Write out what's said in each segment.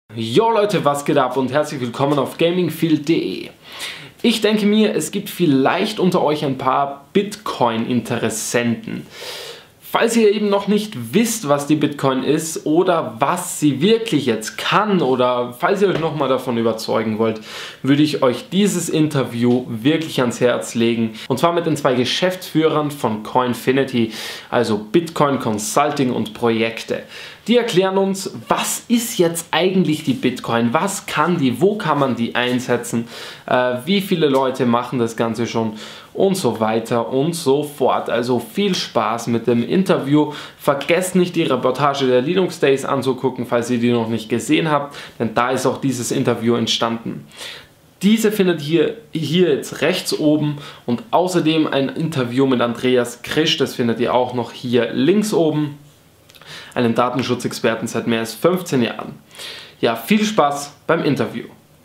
Jo Leute, was geht ab und herzlich willkommen auf gamingfield.de. Ich denke mir, es gibt vielleicht unter euch ein paar Bitcoin-Interessenten. Falls ihr eben noch nicht wisst, was die Bitcoin ist oder was sie wirklich jetzt kann oder falls ihr euch nochmal davon überzeugen wollt, würde ich euch dieses Interview wirklich ans Herz legen. Und zwar mit den zwei Geschäftsführern von Coinfinity, also Bitcoin Consulting und Projekte. Die erklären uns, was ist jetzt eigentlich die Bitcoin, was kann die, wo kann man die einsetzen, wie viele Leute machen das Ganze schon und so weiter und so fort. Also viel Spaß mit dem Interview. Vergesst nicht die Reportage der Linux Days anzugucken, falls ihr die noch nicht gesehen habt, denn da ist auch dieses Interview entstanden. Diese findet ihr hier jetzt rechts oben und außerdem ein Interview mit Andreas Krisch, das findet ihr auch noch hier links oben. Einen Datenschutzexperten seit mehr als 15 Jahren. Ja, viel Spaß beim Interview.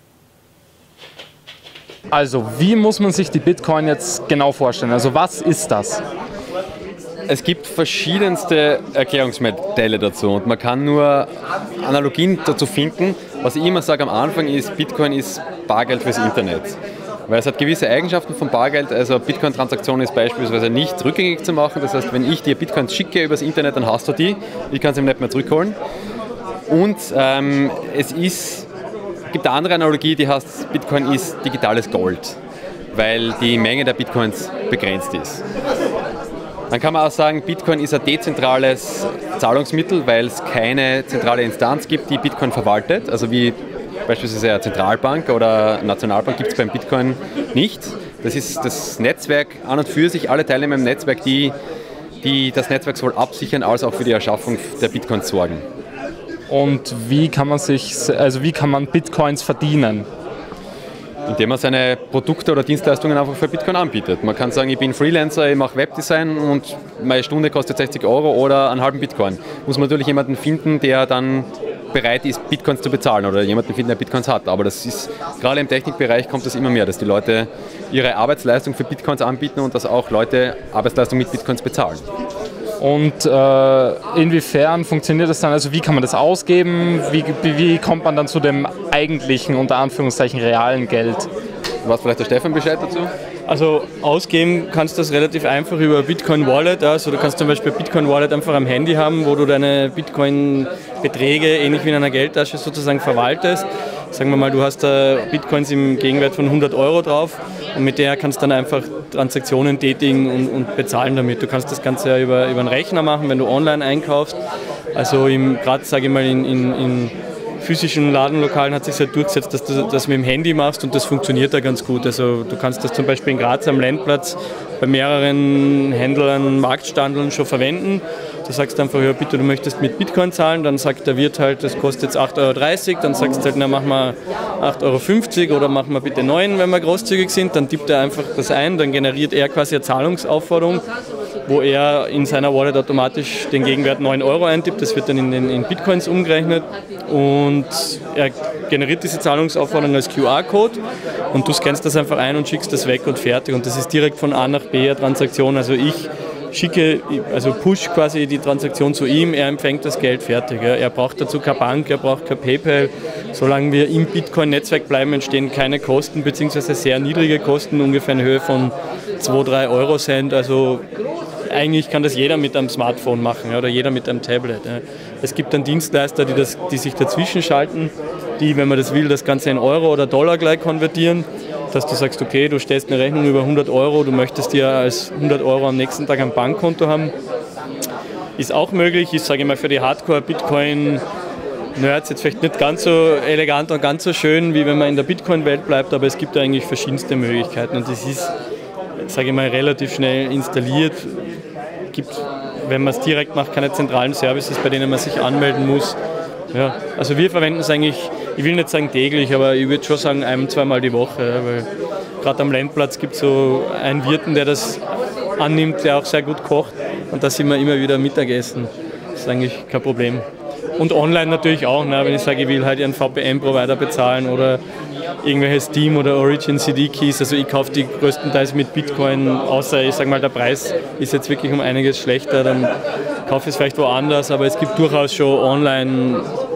Also, wie muss man sich die Bitcoin jetzt genau vorstellen? Also, was ist das? Es gibt verschiedenste Erklärungsmodelle dazu und man kann nur Analogien dazu finden. Was ich immer sage am Anfang ist, Bitcoin ist Bargeld fürs Internet. Weil es hat gewisse Eigenschaften von Bargeld, also Bitcoin-Transaktion ist beispielsweise nicht rückgängig zu machen. Das heißt, wenn ich dir Bitcoins schicke übers Internet, dann hast du die. Ich kann sie nicht mehr zurückholen. Und es gibt eine andere Analogie, die heißt, Bitcoin ist digitales Gold, weil die Menge der Bitcoins begrenzt ist. Dann kann man auch sagen, Bitcoin ist ein dezentrales Zahlungsmittel, weil es keine zentrale Instanz gibt, die Bitcoin verwaltet, also wie beispielsweise eine Zentralbank oder eine Nationalbank gibt es beim Bitcoin nicht. Das ist das Netzwerk an und für sich, alle Teilnehmer im Netzwerk, die das Netzwerk sowohl absichern als auch für die Erschaffung der Bitcoins sorgen. Und wie kann man Bitcoins verdienen? Indem man seine Produkte oder Dienstleistungen einfach für Bitcoin anbietet. Man kann sagen, ich bin Freelancer, ich mache Webdesign und meine Stunde kostet 60 Euro oder einen halben Bitcoin. Muss man natürlich jemanden finden, der dann bereit ist, Bitcoins zu bezahlen oder jemanden finden, der Bitcoins hat. Aber das ist, gerade im Technikbereich kommt das immer mehr, dass die Leute ihre Arbeitsleistung für Bitcoins anbieten und dass auch Leute Arbeitsleistung mit Bitcoins bezahlen. Und inwiefern funktioniert das dann? Also wie kann man das ausgeben? Wie kommt man dann zu dem eigentlichen, unter Anführungszeichen, realen Geld? Was vielleicht der Stefan Bescheid dazu? Also ausgeben kannst du das relativ einfach über Bitcoin Wallet. Also du kannst zum Beispiel Bitcoin Wallet einfach am Handy haben, wo du deine Bitcoin-Beträge ähnlich wie in einer Geldtasche sozusagen verwaltest. Sagen wir mal, du hast da Bitcoins im Gegenwert von 100 Euro drauf und mit der kannst du dann einfach Transaktionen tätigen und bezahlen damit. Du kannst das Ganze ja über einen Rechner machen, wenn du online einkaufst. Also gerade, sage ich mal, in physischen Ladenlokalen hat sich halt durchgesetzt, dass du das mit dem Handy machst und das funktioniert da ganz gut. Also du kannst das zum Beispiel in Graz am Landplatz bei mehreren Händlern, Marktstandeln schon verwenden. Du sagst einfach, ja bitte, du möchtest mit Bitcoin zahlen, dann sagt der Wirt halt, das kostet jetzt 8,30 Euro, dann sagst du halt, na mach mal 8,50 Euro oder mach mal bitte 9, wenn wir großzügig sind, dann tippt er einfach das ein, dann generiert er quasi eine Zahlungsaufforderung, wo er in seiner Wallet automatisch den Gegenwert 9 Euro eintippt, das wird dann in Bitcoins umgerechnet und er generiert diese Zahlungsaufforderung als QR-Code und du scannst das einfach ein und schickst das weg und fertig und das ist direkt von A nach B eine Transaktion, also ich push quasi die Transaktion zu ihm, er empfängt das Geld fertig. Er braucht dazu keine Bank, er braucht kein PayPal. Solange wir im Bitcoin-Netzwerk bleiben, entstehen keine Kosten, beziehungsweise sehr niedrige Kosten, ungefähr in Höhe von 2-3 Eurocent. Also eigentlich kann das jeder mit einem Smartphone machen oder jeder mit einem Tablet. Es gibt dann Dienstleister, die sich dazwischen schalten, die, wenn man das will, das Ganze in Euro oder Dollar gleich konvertieren. Dass du sagst, okay, du stellst eine Rechnung über 100 Euro, du möchtest dir als 100 Euro am nächsten Tag ein Bankkonto haben. Ist auch möglich, ist, sage ich mal, für die Hardcore-Bitcoin-Nerds jetzt vielleicht nicht ganz so elegant und ganz so schön, wie wenn man in der Bitcoin-Welt bleibt, aber es gibt eigentlich verschiedenste Möglichkeiten und das ist, sage ich mal, relativ schnell installiert. Es gibt, wenn man es direkt macht, keine zentralen Services, bei denen man sich anmelden muss. Ja, also wir verwenden es eigentlich, ich will nicht sagen täglich, aber ich würde schon sagen 1-2 Mal die Woche, weil gerade am Landplatz gibt es so einen Wirten, der das annimmt, der auch sehr gut kocht und da sind wir immer wieder Mittagessen. Das ist eigentlich kein Problem. Und online natürlich auch, ne, wenn ich sage, ich will halt einen VPN-Provider bezahlen oder irgendwelche Steam oder Origin CD-Keys, also ich kaufe die größtenteils mit Bitcoin, außer ich sage mal, der Preis ist jetzt wirklich um einiges schlechter, dann kaufe ich es vielleicht woanders, aber es gibt durchaus schon online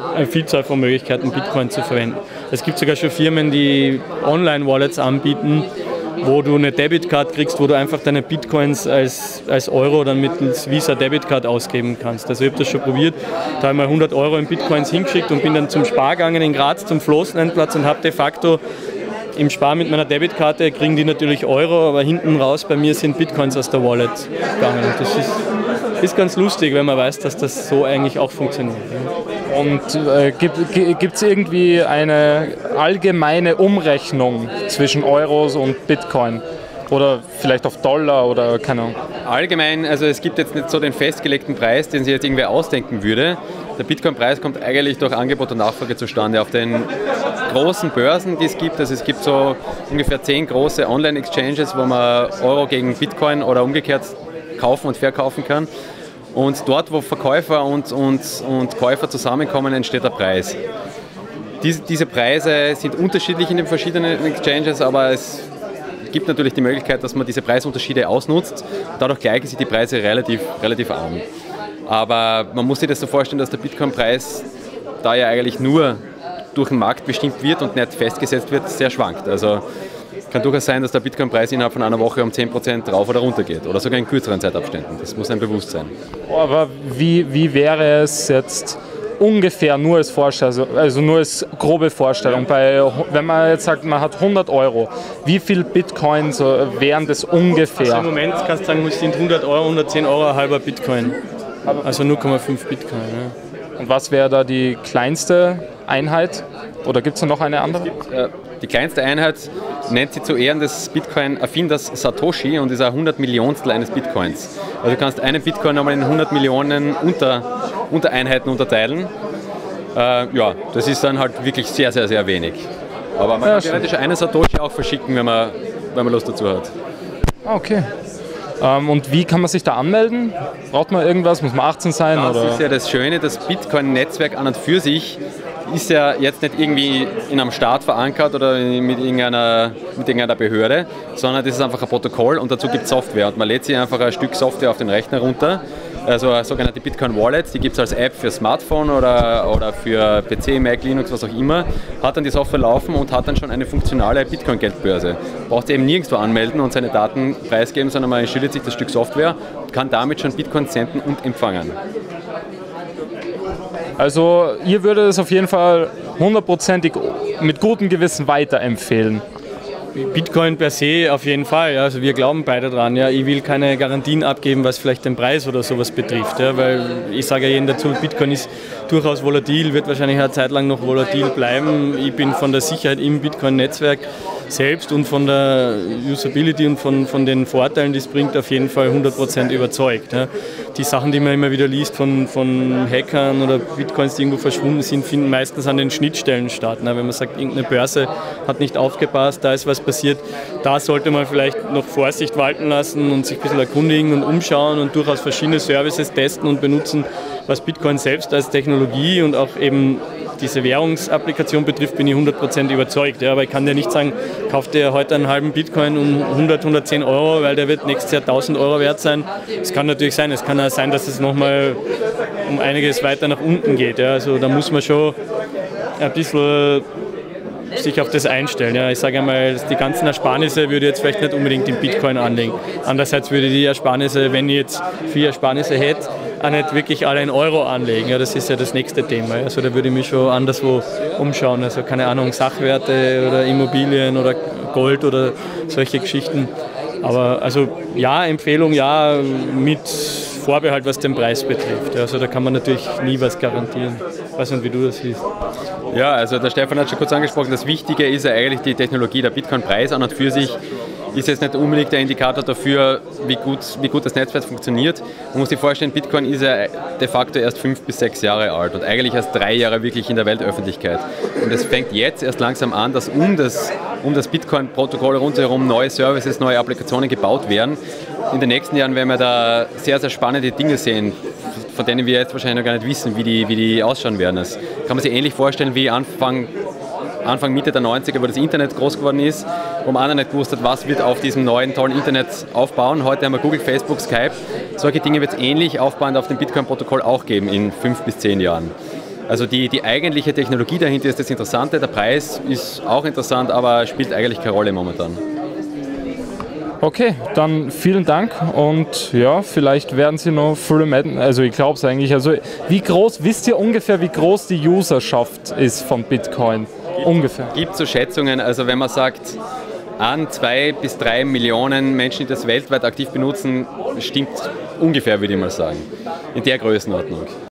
eine Vielzahl von Möglichkeiten, Bitcoin zu verwenden. Es gibt sogar schon Firmen, die Online-Wallets anbieten, wo du eine Debitcard kriegst, wo du einfach deine Bitcoins als Euro dann mittels Visa Debitcard ausgeben kannst. Also ich habe das schon probiert, da habe ich mal 100 Euro in Bitcoins hingeschickt und bin dann zum Spar gegangen in Graz, zum Floßleinplatz und habe de facto im Spar mit meiner Debitkarte, kriegen die natürlich Euro, aber hinten raus bei mir sind Bitcoins aus der Wallet gegangen. Und das ist ganz lustig, wenn man weiß, dass das so eigentlich auch funktioniert. Und gibt es irgendwie eine allgemeine Umrechnung zwischen Euros und Bitcoin? Oder vielleicht auf Dollar oder keine Ahnung? Allgemein, also es gibt jetzt nicht so den festgelegten Preis, den sich jetzt irgendwer ausdenken würde. Der Bitcoin-Preis kommt eigentlich durch Angebot und Nachfrage zustande. Auf den großen Börsen, die es gibt, also es gibt so ungefähr 10 große Online-Exchanges, wo man Euro gegen Bitcoin oder umgekehrt kaufen und verkaufen kann. Und dort, wo Verkäufer und Käufer zusammenkommen, entsteht der Preis. Diese Preise sind unterschiedlich in den verschiedenen Exchanges, aber es gibt natürlich die Möglichkeit, dass man diese Preisunterschiede ausnutzt. Dadurch gleichen sich die Preise relativ an. Aber man muss sich das so vorstellen, dass der Bitcoin-Preis, da ja eigentlich nur durch den Markt bestimmt wird und nicht festgesetzt wird, sehr schwankt. Also kann durchaus sein, dass der Bitcoin-Preis innerhalb von einer Woche um 10% rauf oder runter geht oder sogar in kürzeren Zeitabständen. Das muss einem bewusst sein. Aber wie wäre es jetzt ungefähr nur als Vorstellung, also nur als grobe Vorstellung, wenn man jetzt sagt, man hat 100 Euro, wie viel Bitcoins wären das ungefähr? Also im Moment kannst du sagen, es sind 100 Euro, 110 Euro ein halber Bitcoin. Also 0,5 Bitcoin. Ja. Und was wäre da die kleinste Einheit? Oder gibt es noch eine andere? Die kleinste Einheit nennt sie zu Ehren des Bitcoin-Erfinders Satoshi und ist ein 100 Millionstel eines Bitcoins. Also du kannst einen Bitcoin nochmal in 100 Millionen Untereinheiten unterteilen. Ja, das ist dann halt wirklich sehr, sehr, sehr wenig. Aber man kann theoretisch einen Satoshi auch verschicken, wenn man Lust dazu hat. Okay. Und wie kann man sich da anmelden? Braucht man irgendwas? Muss man 18 sein? Das ist ja das Schöne, das Bitcoin-Netzwerk an und für sich ist ja jetzt nicht irgendwie in einem Staat verankert oder mit irgendeiner Behörde, sondern das ist einfach ein Protokoll und dazu gibt es Software. Und man lädt sich einfach ein Stück Software auf den Rechner runter, also eine sogenannte Bitcoin Wallet, die gibt es als App für Smartphone oder für PC, Mac, Linux, was auch immer, hat dann die Software laufen und hat dann schon eine funktionale Bitcoin-Geldbörse. Braucht ihr eben nirgendwo anmelden und seine Daten preisgeben, sondern man installiert sich das Stück Software und kann damit schon Bitcoin senden und empfangen. Also ihr würdet es auf jeden Fall 100%ig mit gutem Gewissen weiterempfehlen. Bitcoin per se auf jeden Fall, ja. Also wir glauben beide dran. Ja. Ich will keine Garantien abgeben, was vielleicht den Preis oder sowas betrifft, ja, weil ich sage ja jedem dazu, Bitcoin ist durchaus volatil, wird wahrscheinlich eine Zeit lang noch volatil bleiben. Ich bin von der Sicherheit im Bitcoin-Netzwerk selbst und von der Usability und von den Vorteilen, die es bringt, auf jeden Fall 100% überzeugt. Ja. Die Sachen, die man immer wieder liest von Hackern oder Bitcoins, die irgendwo verschwunden sind, finden meistens an den Schnittstellen statt. Wenn man sagt, irgendeine Börse hat nicht aufgepasst, da ist was passiert, da sollte man vielleicht noch Vorsicht walten lassen und sich ein bisschen erkundigen und umschauen und durchaus verschiedene Services testen und benutzen, was Bitcoin selbst als Technologie und auch eben diese Währungsapplikation betrifft, bin ich 100% überzeugt. Ja, aber ich kann dir nicht sagen, kauf dir heute einen halben Bitcoin um 100, 110 Euro, weil der wird nächstes Jahr 1000 Euro wert sein. Es kann natürlich sein, es kann auch sein, dass es nochmal um einiges weiter nach unten geht. Ja, also da muss man schon ein bisschen sich auf das einstellen. Ja, ich sage einmal, die ganzen Ersparnisse würde ich jetzt vielleicht nicht unbedingt in Bitcoin anlegen. Andererseits würde ich die Ersparnisse, wenn ich jetzt 4 Ersparnisse hätte, auch nicht wirklich alle in Euro anlegen. Ja, das ist ja das nächste Thema. Also da würde ich mich schon anderswo umschauen. Also keine Ahnung, Sachwerte oder Immobilien oder Gold oder solche Geschichten. Aber also ja, Empfehlung ja, mit Vorbehalt, was den Preis betrifft. Also da kann man natürlich nie was garantieren. Ich weiß nicht, wie du das siehst. Ja, also der Stefan hat schon kurz angesprochen, das Wichtige ist ja eigentlich die Technologie. Der Bitcoin-Preis an und für sich ist jetzt nicht unbedingt der Indikator dafür, wie gut das Netzwerk funktioniert. Man muss sich vorstellen, Bitcoin ist ja de facto erst 5 bis 6 Jahre alt und eigentlich erst 3 Jahre wirklich in der Weltöffentlichkeit. Und es fängt jetzt erst langsam an, dass um das Bitcoin-Protokoll rundherum neue Services, neue Applikationen gebaut werden. In den nächsten Jahren werden wir da sehr, sehr spannende Dinge sehen, von denen wir jetzt wahrscheinlich noch gar nicht wissen, wie die ausschauen werden. Das kann man sich ähnlich vorstellen wie Anfang Mitte der 90er, wo das Internet groß geworden ist, wo man auch noch nicht gewusst hat, was wird auf diesem neuen, tollen Internet aufbauen. Heute haben wir Google, Facebook, Skype. Solche Dinge wird es ähnlich aufbauend auf dem Bitcoin-Protokoll auch geben in 5 bis 10 Jahren. Also die eigentliche Technologie dahinter ist das Interessante, der Preis ist auch interessant, aber spielt eigentlich keine Rolle momentan. Okay, dann vielen Dank und ja, vielleicht werden Sie noch viele Metten, also ich glaube es eigentlich. Also wie groß, wisst ihr ungefähr, wie groß die Userschaft ist von Bitcoin? Ungefähr. Gibt so Schätzungen, also wenn man sagt, 1, 2 bis 3 Millionen Menschen, die das weltweit aktiv benutzen, stimmt ungefähr, würde ich mal sagen. In der Größenordnung.